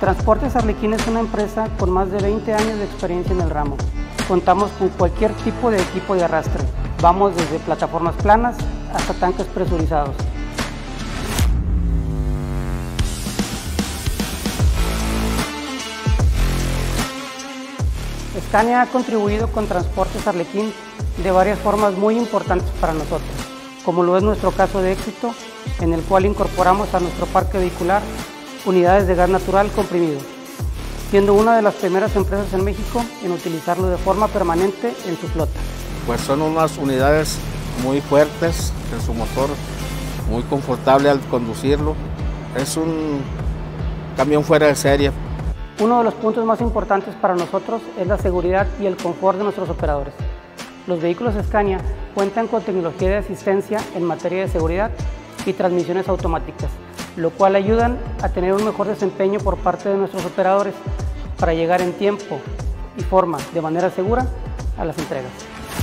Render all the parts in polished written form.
Transportes Arlequín es una empresa con más de 20 años de experiencia en el ramo. Contamos con cualquier tipo de equipo de arrastre. Vamos desde plataformas planas hasta tanques presurizados. Scania ha contribuido con Transportes Arlequín de varias formas muy importantes para nosotros, como lo es nuestro caso de éxito, en el cual incorporamos a nuestro parque vehicular unidades de gas natural comprimido, siendo una de las primeras empresas en México en utilizarlo de forma permanente en su flota. Pues son unas unidades muy fuertes en su motor, muy confortable al conducirlo. Es un camión fuera de serie. Uno de los puntos más importantes para nosotros es la seguridad y el confort de nuestros operadores. Los vehículos Scania cuentan con tecnología de asistencia en materia de seguridad y transmisiones automáticas, lo cual ayudan a tener un mejor desempeño por parte de nuestros operadores para llegar en tiempo y forma, de manera segura, a las entregas.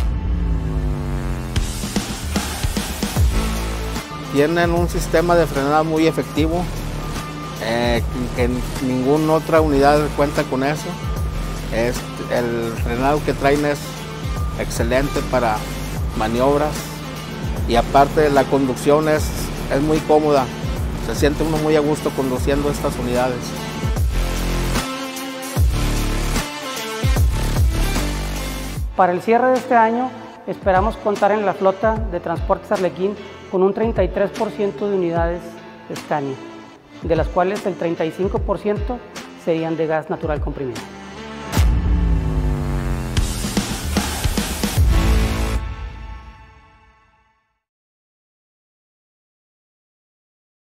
Tienen un sistema de frenada muy efectivo, que ninguna otra unidad cuenta con eso. El frenado que traen es excelente para maniobras y aparte la conducción es muy cómoda. Se siente uno muy a gusto conduciendo estas unidades. Para el cierre de este año esperamos contar en la flota de Transportes Arlequín con un 33% de unidades Scania, de las cuales el 35% serían de gas natural comprimido.